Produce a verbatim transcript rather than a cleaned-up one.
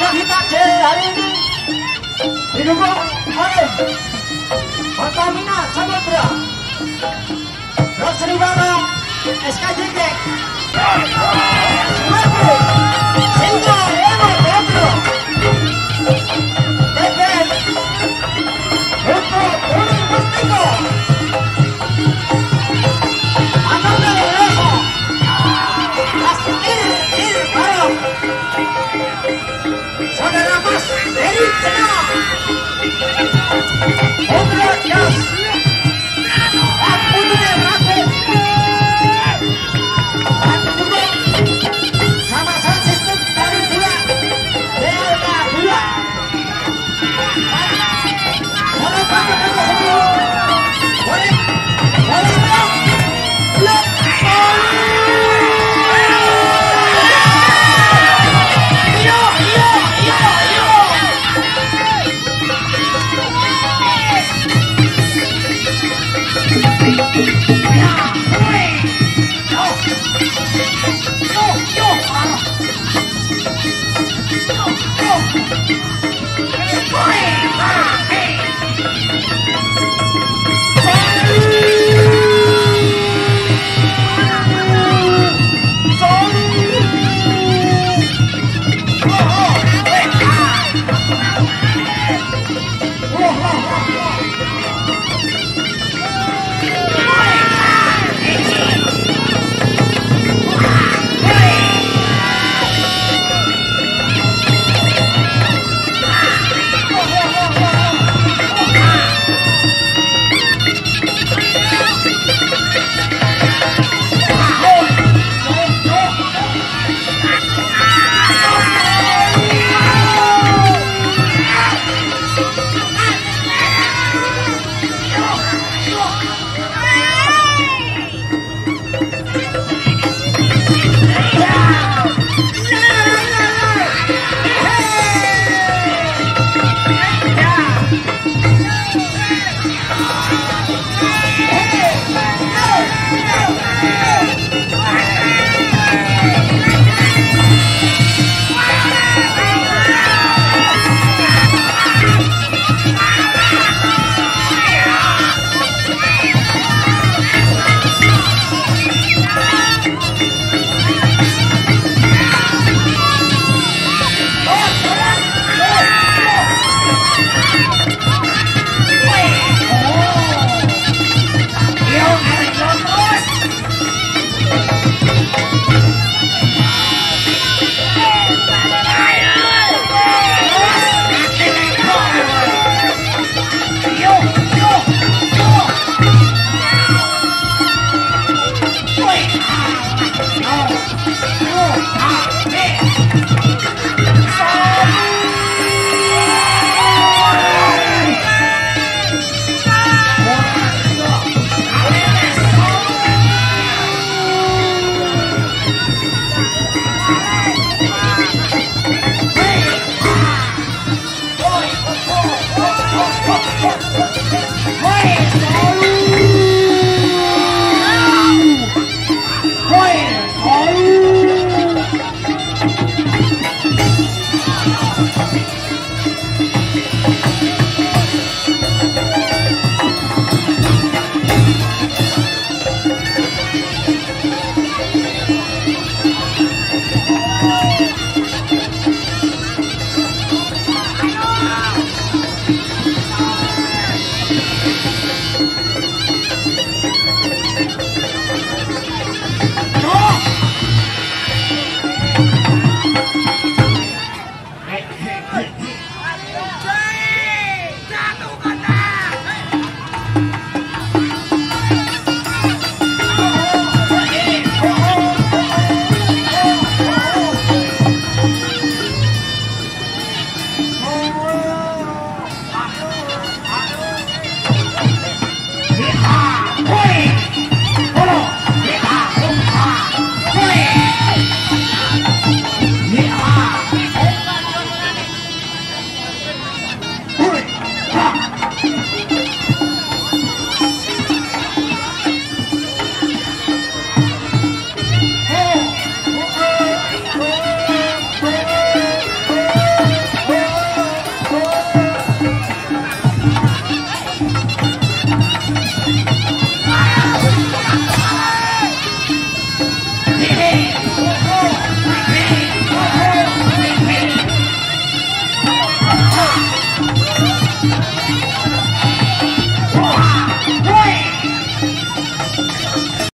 kita hari ini didukung oleh Pertamina Samudra, Rosribara, S K J K, Sinta Evo Petro, T P N, untuk Urin Pustiko, Ananda Rasa, Asir Ir Barok, Saudara Mas Heri Cenah, Putra Yas, Putra Rakit, dan pendukung sama sound system dari dua D L K dua. Boleh banget kita semua, boleh, boleh belum, belum. Iyo, iyo, iyo, iyo. Ya, boleh. Yo, yo, yo, ah. Yo, yo. Boleh, ah, hey.